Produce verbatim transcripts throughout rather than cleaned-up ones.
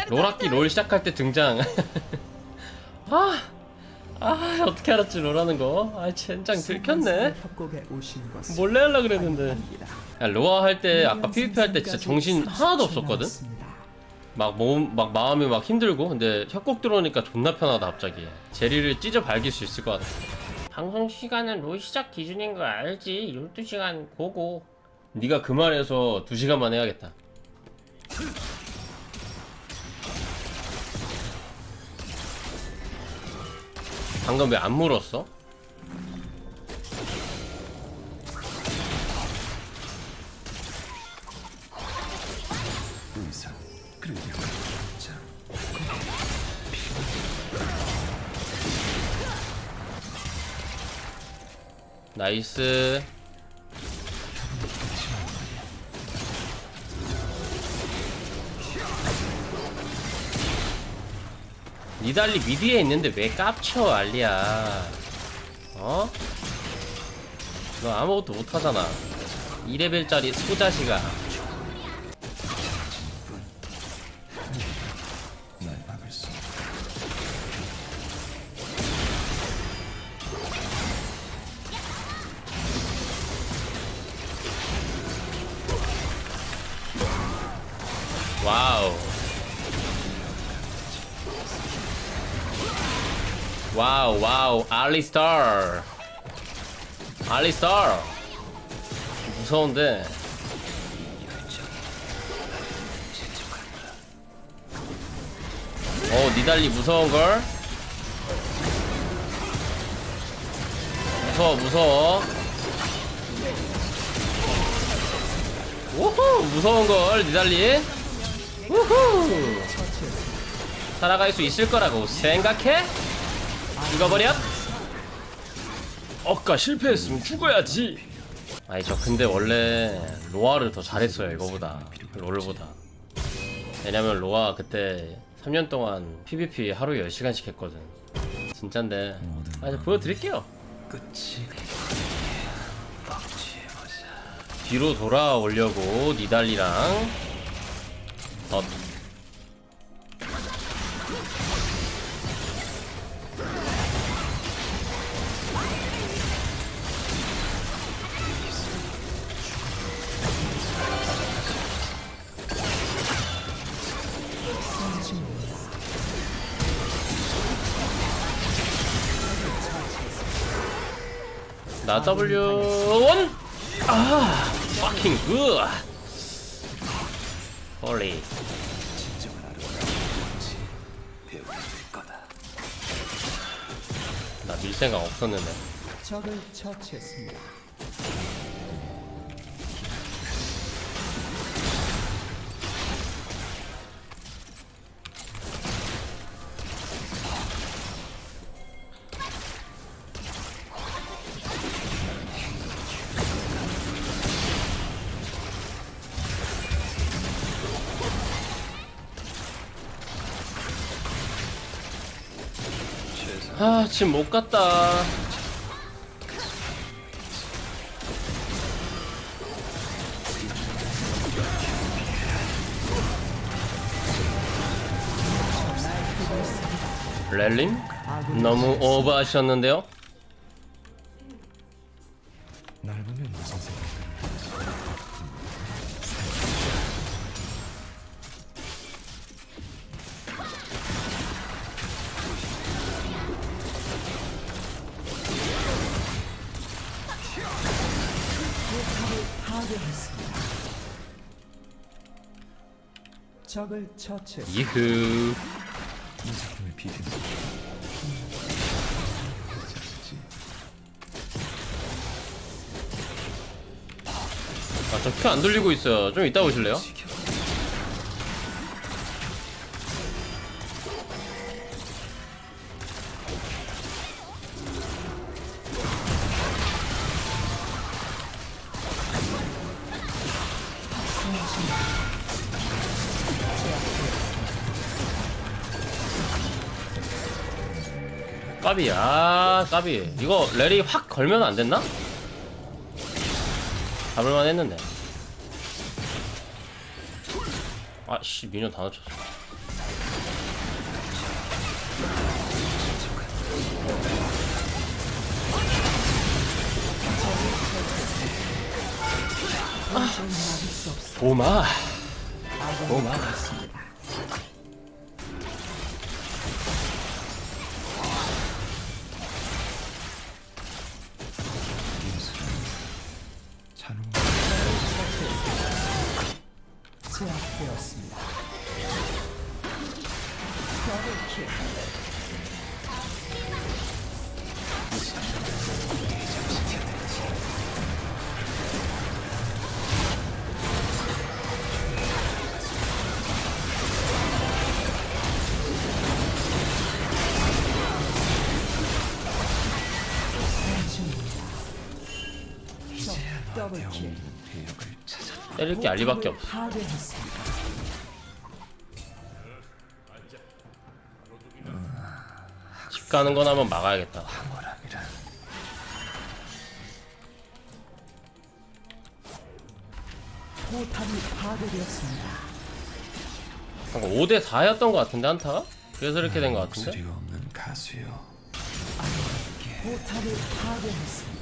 롤학기 롤 시작할 때 등장. 아, 아 어떻게 알았지 롤하는 거? 아 젠장 들켰네. 몰래 하려 그랬는데. 야, 로아 할 때 아까 피브이피 할 때 진짜 정신 하나도 없었거든. 막 몸, 막 마음이 막 힘들고. 근데 협곡 들어오니까 존나 편하다 갑자기. 제리를 찢어 발길 수 있을 것 같아. 방송 시간은 롤 시작 기준인 거 알지? 열두 시간 고고. 네가 그 말해서 두 시간만 해야겠다. 방금 왜 안 물었어? 나이스. 니달리 미드에 있는데 왜 깝쳐 알리야. 어? 너 아무것도 못하잖아 이 레벨짜리 소자식아. 와우 와우 와우 알리스타 알리스타 무서운데. 어 니달리 무서운걸. 무서워 무서워. 우후 무서운걸 니달리. 우후 살아갈 수 있을 거라고 생각해? 죽어버려? 어까 실패했으면 죽어야지. 아니 저 근데 원래 로아를 더 잘했어요 이거보다. 롤보다. 왜냐면 로아 그때 삼 년 동안 피브이피 하루에 열 시간씩 했거든. 진짠데. 아 이제 보여드릴게요. 뒤로 돌아오려고 니달리랑 덧. 나 더블유 원! 아, fucking good! 홀리. 나 밀 생각 없었는데. 적을 처치했습니다. 아, 지금 못 갔다. 렐림? 너무 오버하셨는데요? 날 보면 무슨 생각이 적을 처치. 이흐. 아, 저 큐 안 돌리고 있어요. 좀 이따 오실래요? 까비. 아 까비. 이거 렐이 확 걸면 안 됐나? 잡을만 했는데. 아씨 미니언 다 놓쳤어. 고마 고마. 제압되었습니다. 더블킬. 더블킬. 때릴 게 알리밖에 없어. 집 가는 건 한번 막아야겠다. 포탑이 파괴되었습니다. 오 대 사였던 것 같은데 한타가? 그래서 이렇게 된 것 같은데? 포탑을 파괴했습니다.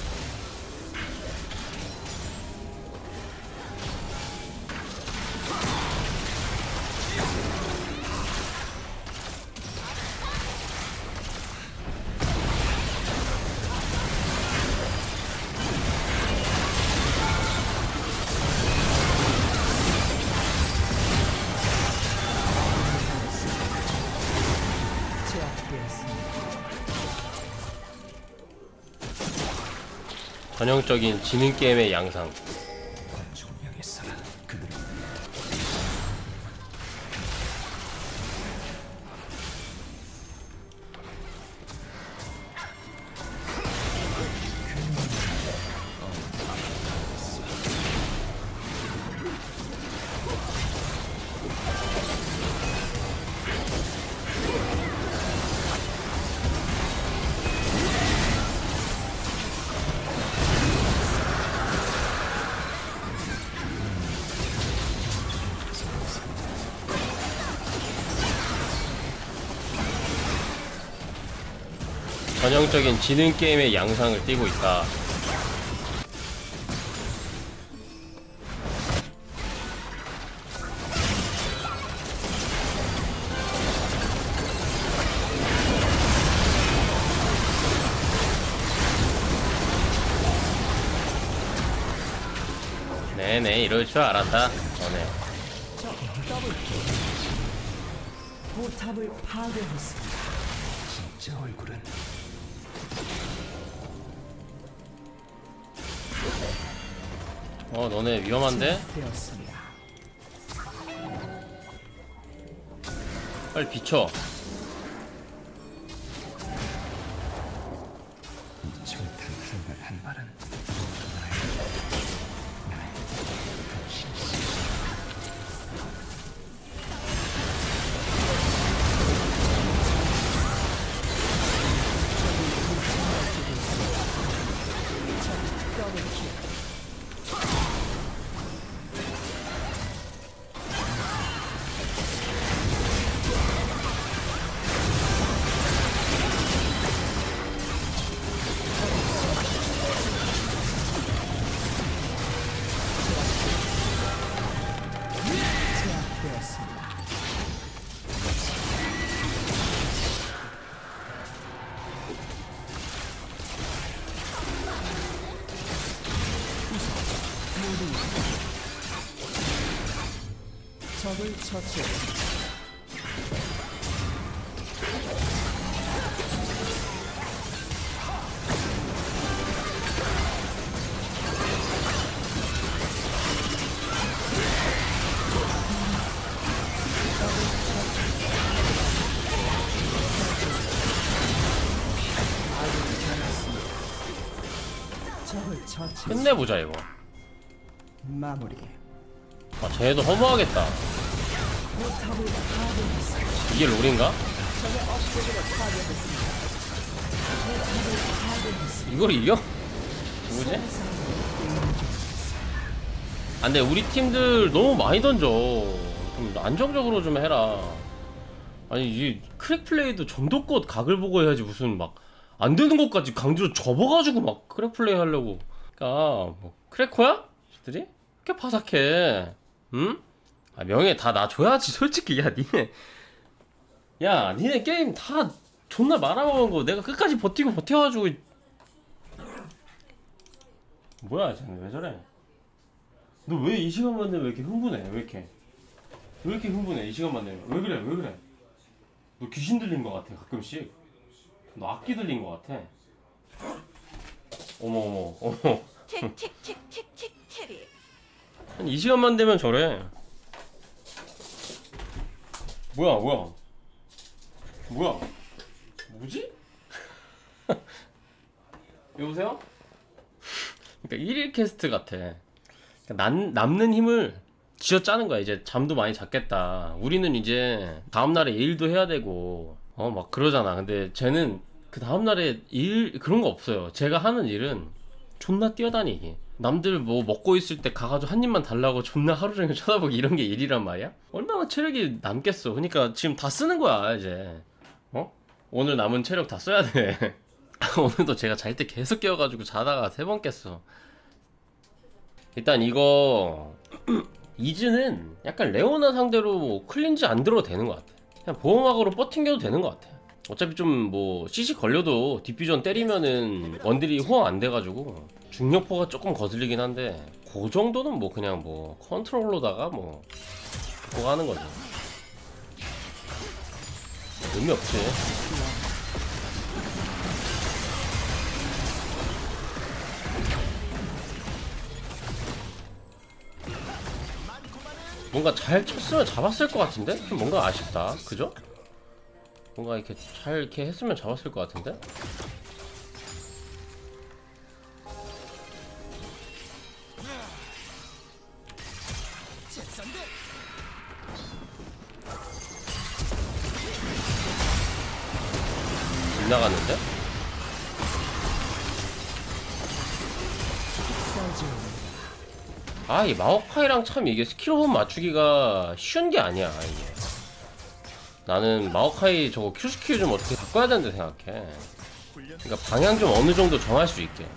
전형적인 지능 게임의 양상. 전형적인 지능 게임의 양상을 띠고 있다. 네네, 이럴 줄 알았다. 전에. 포탑을 파괴했습니다. 진짜 얼굴은 어, 너네 위험한데? 빨리 비춰. 한 말은 적을 처치했습니다. 적을 처치. 끝내보자 이거. 마무리. 아, 쟤도 허무하겠다. 포탑을 파괴했습니다. 이게 롤인가? 적의 업체계를 파괴했습니다. 포탑을 파괴했습니다. 이걸 이겨? 누구지? 아, 근데 우리 팀들 너무 많이 던져. 좀 안정적으로 좀 해라. 아니, 이 크랙 플레이도 정도껏 각을 보고 해야지 무슨 막 안 되는 것까지 강제로 접어가지고 막 크랙 플레이 하려고. 그니까 뭐 크래커야? 들이? 그렇게 바삭해? 응? 아, 명예 다 나 줘야지 솔직히. 야 니네 야 니네 게임 다 존나 말아먹은 거 내가 끝까지 버티고 버텨가지고. 뭐야 쟤는 왜 저래? 너 왜 이 시간만 되면 왜 이렇게 흥분해? 왜 이렇게 왜 이렇게 흥분해? 이 시간만 되면 왜 그래? 왜 그래? 너 귀신 들린 거 같아 가끔씩. 너 악기 들린 거 같아. 어머 어머 어머. 칙칙칙칙칙칙. 한 이 시간만 되면 저래. 뭐야 뭐야 뭐야 뭐지? 여보세요? 그러니까 일일 캐스트 같아. 그러니까 남, 남는 힘을 쥐어 짜는 거야. 이제 잠도 많이 잤겠다. 우리는 이제 다음날에 일도 해야 되고 어 막 그러잖아. 근데 쟤는 그 다음날에 일 그런 거 없어요. 제가 하는 일은 존나 뛰어다니기. 남들 뭐 먹고 있을 때 가가지고 한 입만 달라고 존나 하루 종일 쳐다보기, 이런 게 일이란 말이야? 얼마나 체력이 남겠어. 그러니까 지금 다 쓰는 거야 이제. 어? 오늘 남은 체력 다 써야 돼. 오늘도 제가 잘 때 계속 깨워가지고 자다가 세 번 깼어. 일단 이거 이즈는 약간 레오나 상대로 뭐 클린지 안 들어도 되는 것 같아. 그냥 보호막으로 버팅겨도 되는 것 같아. 어차피 좀 뭐 씨씨 걸려도 디퓨전 때리면은 원딜이 호응 안 돼가지고 중력포가 조금 거슬리긴 한데 그 정도는 뭐 그냥 뭐 컨트롤로다가 뭐 그거 하는 거지. 의미 없지. 뭔가 잘 쳤으면 잡았을 것 같은데? 좀 뭔가 아쉽다. 그죠? 뭔가 이렇게 잘 이렇게 했으면 잡았을 것 같은데? 빗 나갔는데? 아, 이 마오카이랑 참 이게 스킬 호흡 맞추기가 쉬운 게 아니야, 이게. 나는 마오카이 저거 큐 스킬 좀 어떻게 바꿔야 되는데 생각해. 그러니까 방향 좀 어느 정도 정할 수 있게.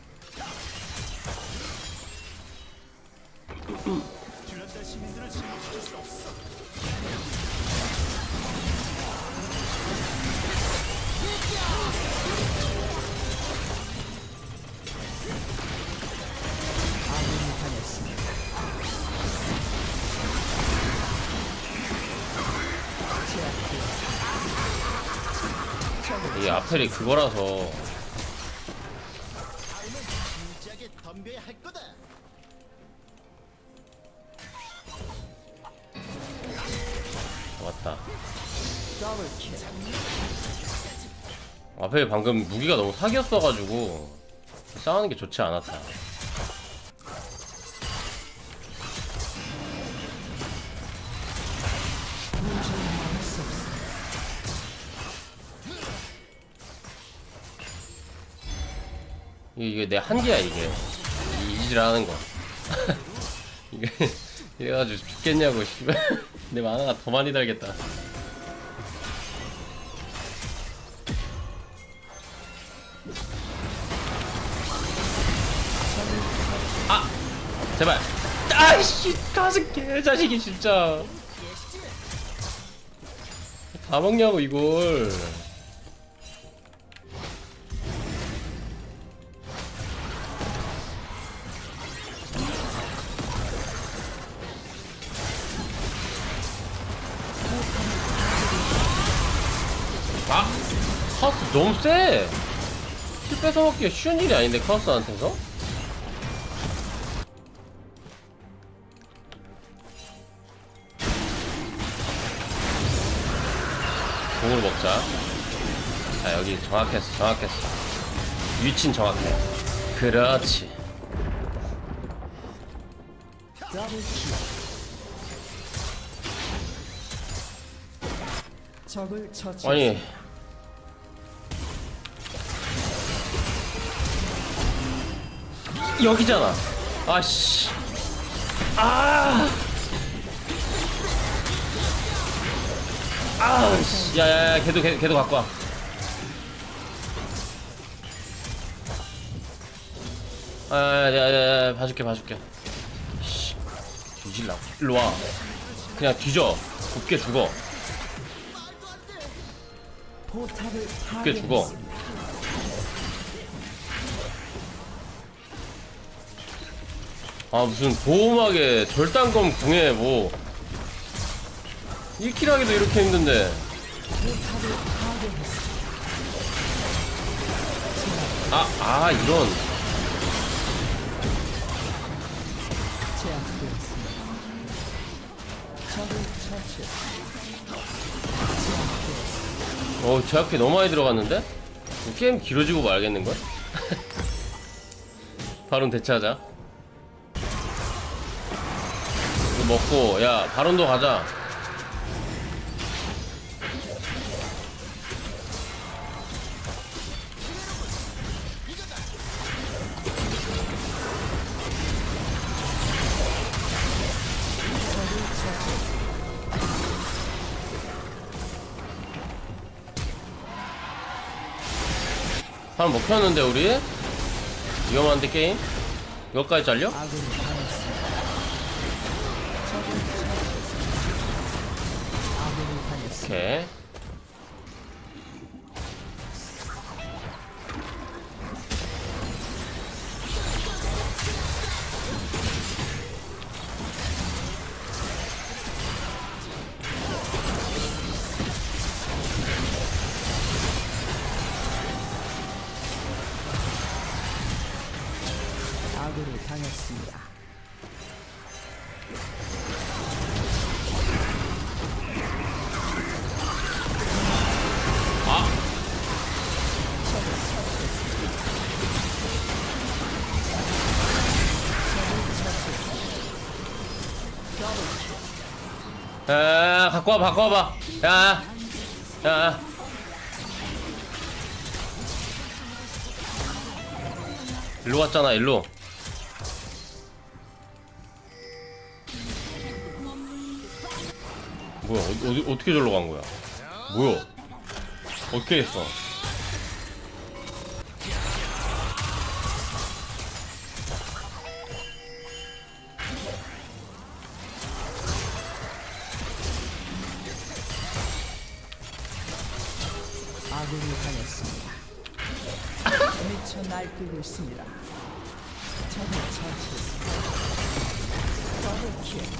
이 아펠이 그거라서. 맞다. 아펠이 방금 무기가 너무 사기였어가지고 싸우는 게 좋지 않았다. 이게 내 한계야, 이게 이 이질하는 거. 이게 이래가지고 죽겠냐고. 씨발. 내 만화가 더 많이 달겠다. 아 제발. 아이씨 가슴 개자식이 진짜 다 먹냐고 이걸. 아! 카우스 너무 세! 킬 뺏어먹기가 쉬운 일이 아닌데 카우스한테서? 공으로 먹자. 자 여기 정확했어 정확했어. 위치는 정확해. 그렇지. 적을 처치. 아니 여기잖아. 아씨. 아. 아씨. 야야야 걔도 걔, 걔도 갖고 와. 아야야야 봐줄게 봐줄게. 뒤질라고. 일로와. 그냥 뒤져. 곱게 죽어. 포탑을 곱게 죽어. 파괴했습니다. 아 무슨 보호막에 절단검 궁에 뭐 일 킬 하기도 이렇게 힘든데. 포탑을 파괴했습니다. 아, 아 이런. 제압되었습니다. 적을 처치했습니다. 제압되었습니다. 어 제압기 너무 많이 들어갔는데? 게임 길어지고 말겠는걸? 바론 대체하자. 이거 먹고 야 바론도 가자. 바론 먹혔는데 우리? 위험한데 게임? 이거까지 잘려? 아군이 당했습니다. 적을 처치했습니다. 아군이 당했습니다. 오케이. 아군이 당했습니다. 아! 야, 갖고 와봐, 갖고 와봐. 야, 야. 일로 왔잖아, 일로. 뭐야, 어디, 어디, 어떻게 저리로 간 거야? 뭐야? 어떻게 했어? 아군이 당했습니다. 미쳐 날뛰고 있습니다. 적을 처치했습니다. 더블킬.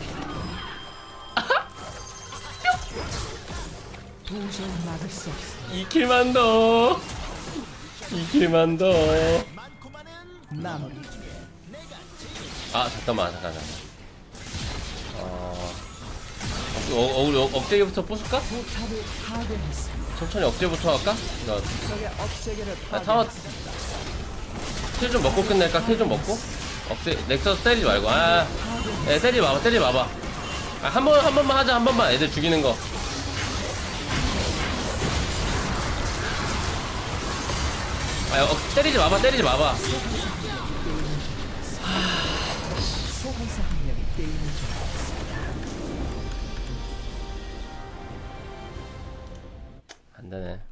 도저히 막을 수 없습니다. 이 킬만 더. 이 킬만 더. 마무리. 아, 잠깐만, 잠깐, 잠깐. 어, 어, 어, 우리 억- 억제기부터 부술까? 포탑을 파괴했습니다. 천천히 억제부터 할까? 나, 적의 억제기를 아, 타워, 파괴했습니다. 킬 좀 먹고 끝낼까? 킬 좀 먹고? 억제, 넥서스 때리지 말고. 아, 애 때리지 마봐, 때리지 마봐. 아, 한 번, 한 번만 하자, 한 번만. 애들 죽이는 거. 아, 어, 때리지 마봐, 때리지 마봐. 소환사 한 명이 게임을 종료했습니다. 안 되네.